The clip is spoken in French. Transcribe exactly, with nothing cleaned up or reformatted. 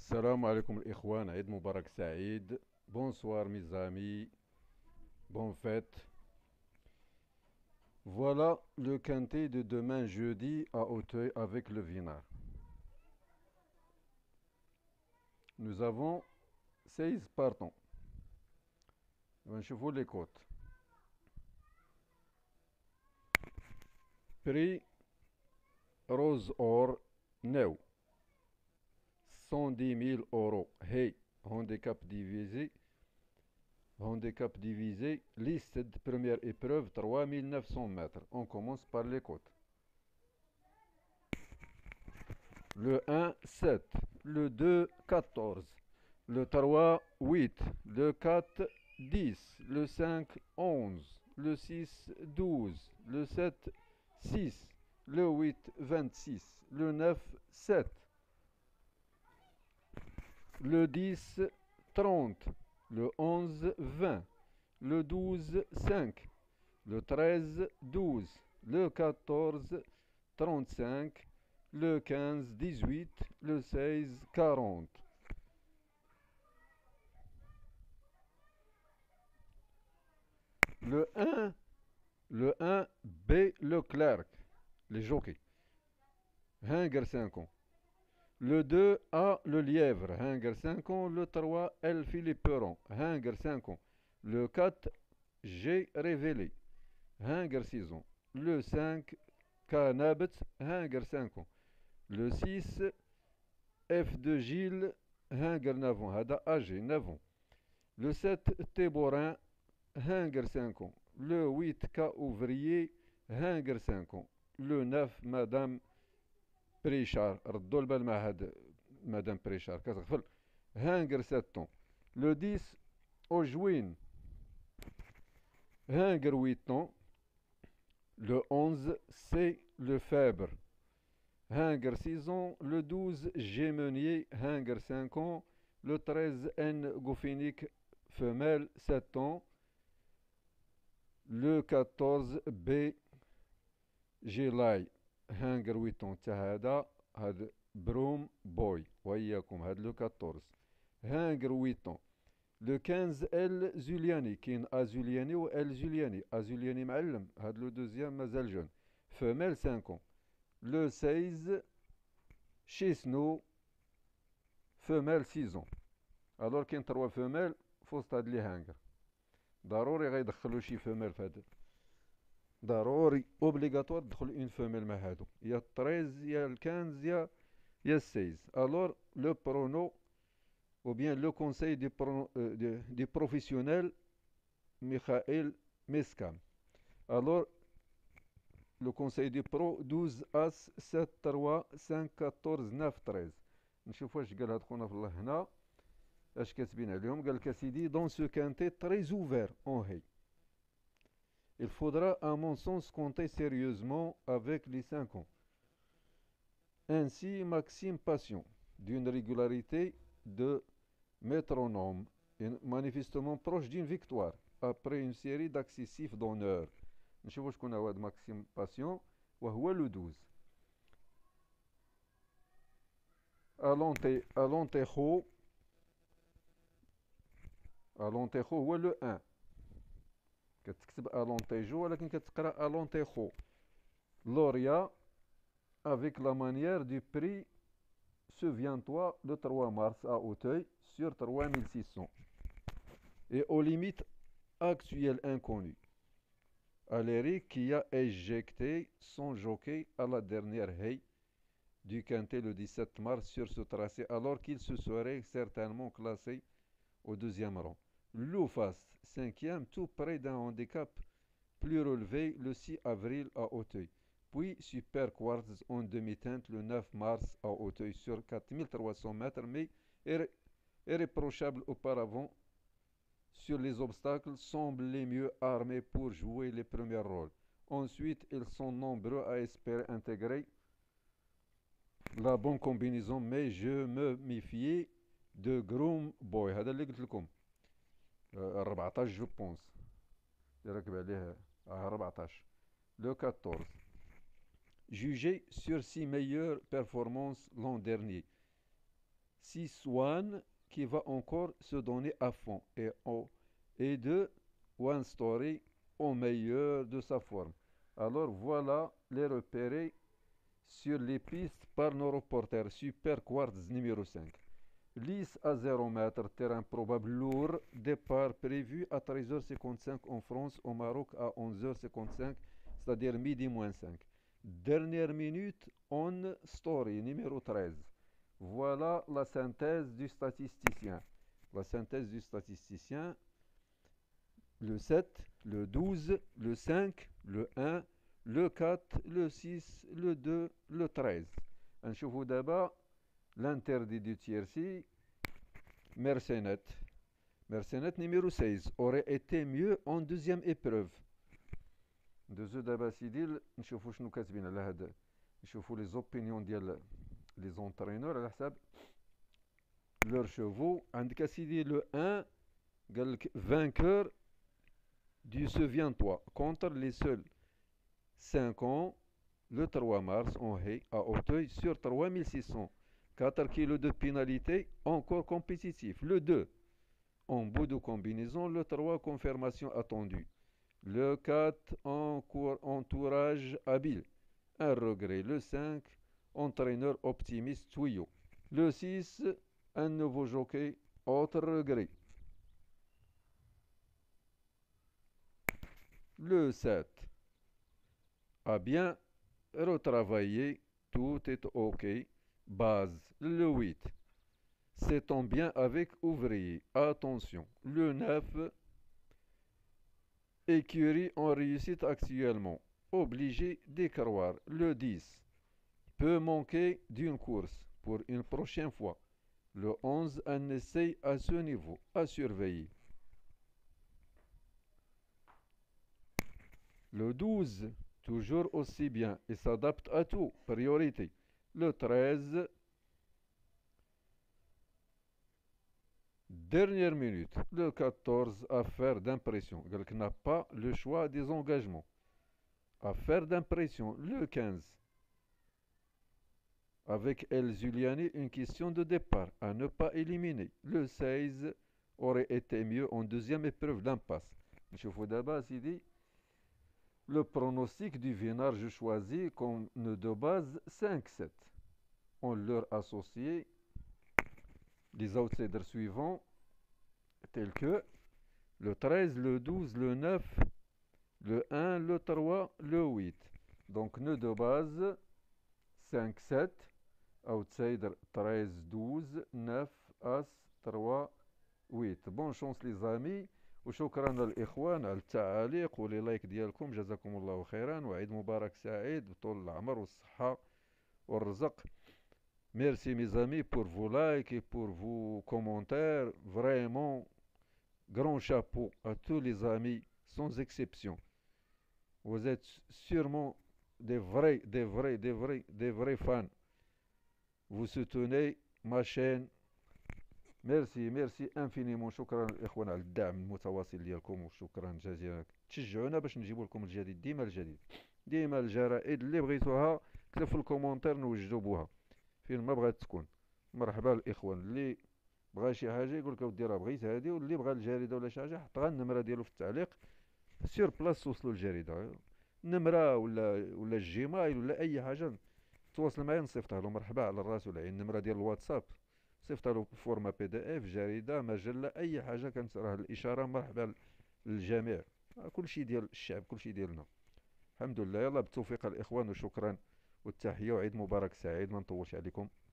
Salam alaikum الإخوان, Eid Mubarak Saïd. Bonsoir mes amis, bonne fête. Voilà le quintet de demain jeudi à Auteuil avec le Vinard. Nous avons seize partants. Je vous les cotes. Prix Rose Or Neu. cent dix mille euros. Hey, handicap divisé. Handicap divisé. Liste de première épreuve trois mille neuf cents mètres. On commence par les côtes. Le un, sept. Le deux, quatorze. Le trois, huit. Le quatre, dix. Le cinq, onze. Le six, douze. Le sept, six. Le huit, vingt-six. Le neuf, sept. Le dix, trente. Le onze, vingt. Le douze, cinq. Le treize, douze. Le quatorze, trente-cinq. Le quinze, dix-huit. Le seize, quarante. Le un, le un B. Leclerc, les jockeys. Hanger cinq ans. Le deux A. Le Lièvre, Hanger cinq ans. Le trois L. Philippe Perron, Hanger cinq ans. Le quatre G. Révélé, Hanger six ans. Le cinq Kanabet, Hanger cinq ans. Le six F de Gilles, Hanger neuf ans. Hada âgé neuf ans. Le sept Téborin, Hanger cinq ans. Le huit K. Ouvrier, Hanger cinq ans. Le neuf Madame بريشار ردوا البال مع هاد مدام بريشار كتغفل هانجر sept ans. Le dix Ojuin, Hanger huit ans. Le onze C. Lefebvre, Hanger six ans. Le douze Gémenier, Hanger cinq ans. Le treize N. Goffinic, femelle sept ans. Le quatorze B. جيلاي هانجر ويتون تا هذا هاد بروم بوي وياكم هاد لو كاطورز هانجر ويتون. لو خمسة ال زولياني كاين ا زولياني و ال زولياني ا زولياني معلم هاد لو دوزيام مازال جون فمال خمسة. لو ستة شيسنو فمال ستة. الور كاين ثلاثة فمال فوسط هاد لي هانجر ضروري غيدخلو شي فمال فهاد ضروري اوبليغاتوار تدخل اون فيميل مع هادو يا تريز يا الكانز يا يا السيز. الور لو برونو ou bien le conseil du, pro, euh, du, du professionnel Michael Meskam. Alors le conseil du pro douze as sept trois cinq quatorze neuf treize. نشوف واش قال هاد خونا في الله هنا اش كاتبين عليهم. قال لك سيدي دون سو كانتي تري اوفير اون هي. Il faudra, à mon sens, compter sérieusement avec les cinq ans. Ainsi, Maxime Passion, d'une régularité de métronome, est manifestement proche d'une victoire, après une série d'accessifs d'honneur. نشوفوا شكون هو هذا ماكسيم باسيون وهو لو douze. ألونتي ألونتيخو ألونتيخو هو لو un. كتكتب ألونتيجو ولكن كتقرا ألونتيخو. لوريا avec la manière du prix Souviens-toi le trois mars à Auteuil sur trois mille six cents et aux limites actuelles inconnues. Aléric qui a éjecté son jockey à la dernière haie du quintet le dix-sept mars sur ce tracé alors qu'il se serait certainement classé au deuxième rang. Loufas, cinquième, tout près d'un handicap plus relevé le six avril à Auteuil. Puis Super Quartz en demi-teinte le neuf mars à Auteuil sur quatre mille trois cents mètres, mais irréprochable auparavant sur les obstacles, semble les mieux armés pour jouer les premiers rôles. Ensuite, ils sont nombreux à espérer intégrer la bonne combinaison, mais je me méfiais de Groom Boy. هذا اللي قلت لكم أربعطاش جو بونس يركب عليه أربعطاش. Le quatorze. Jugé sur ses meilleures performances l'an dernier, six one qui va encore se donner à fond. Et, oh, et deux, one story au meilleur de sa forme. Alors voilà les repérés sur les pistes par nos reporters. Super Quartz numéro cinq. Lisse à zéro mètre, terrain probable lourd. Départ prévu à treize heures cinquante-cinq en France, au Maroc à onze heures cinquante-cinq, c'est-à-dire midi moins cinq. Dernière minute, on story numéro treize. Voilà la synthèse du statisticien. La synthèse du statisticien, le sept, le douze, le cinq, le un, le quatre, le six, le deux, le treize. نشوفوا دابا l'interdit du tiercé, Mercenet. Mercenet numéro seize aurait été mieux en deuxième épreuve. ندوزو دابا سيدي نشوفوا شنو كاتبين على هذا. نشوفوا لي زوبينيون ديال لي زونترينور على حساب لور شوفو. عندك سيدي لو un قال لك vainqueur du souviens-toi contre les seuls cinq ans le trois mars en haie à Auteuil sur trois mille six cents. quatre kilos de pénalité encore compétitif. Le deux en bout de combinaison. Le trois confirmation attendue. Le quatre entourage habile. Un regret. Le cinq entraîneur optimiste tuyau. Le six un nouveau jockey. Autre regret. Le sept a bien retravaillé. Tout est ok. Base. Le huit s'étend bien avec ouvrier. Attention. Le neuf écurie en réussite actuellement. Obligé d'y croire. Le dix peut manquer d'une course pour une prochaine fois. Le onze un essai à ce niveau. À surveiller. Le douze toujours aussi bien et s'adapte à tout. Priorité. Le treize dernière minute. Le quatorze affaire d'impression. Quelqu'un n'a pas le choix des engagements. Affaire d'impression. Le quinze avec El Zuliani une question de départ à ne pas éliminer. Le seize aurait été mieux en deuxième épreuve d'impasse. نشوفوا دابا سيدي le pronostic du Vénard, je choisis comme de base cinq sept. On leur associe les outsiders suivants tels que le treize, le douze, le neuf, le un, le trois, le huit. Donc nœud de base cinq sept, outsider treize, douze, neuf, as, trois, huit. Bonne chance les amis. وشكرا للإخوان على التعاليق ولي لايك ديالكم. جزاكم الله خيرا وعيد مبارك سعيد بطول العمر والصحة والرزق. Merci mes amis pour vos likes et pour vos commentaires. Vraiment, grand chapeau à tous les amis, sans exception. Vous êtes sûrement des vrais, des vrais, des vrais, des vrais fans. Vous soutenez ma chaîne. ميرسي ميرسي انفينيمون. شكرا الاخوان على الدعم المتواصل ديالكم وشكرا جزيلا. تشجعونا باش نجيبوا لكم الجديد ديما الجديد ديما. الجرائد اللي بغيتوها كتب في الكومونتير نوجدوا بوها فين ما بغات تكون. مرحبا الاخوان. اللي بغى شي حاجه يقول لك اودي راه بغيت هذه، واللي بغى الجريده ولا شي حاجه حط غير النمره ديالو في التعليق سير بلاص توصلوا الجريده. النمره ولا ولا الجيمايل ولا اي حاجه تواصل معايا نصيفطها له. مرحبا على الراس والعين. النمره ديال الواتساب صيفط له فورما بي دي اف، جريده، مجله، اي حاجه كانت راه الاشاره مرحبا للجميع. كل شيء ديال الشعب، كل شيء ديالنا. الحمد لله. يلا بالتوفيق الاخوان وشكرا والتحيه وعيد مبارك سعيد. ما نطولش عليكم.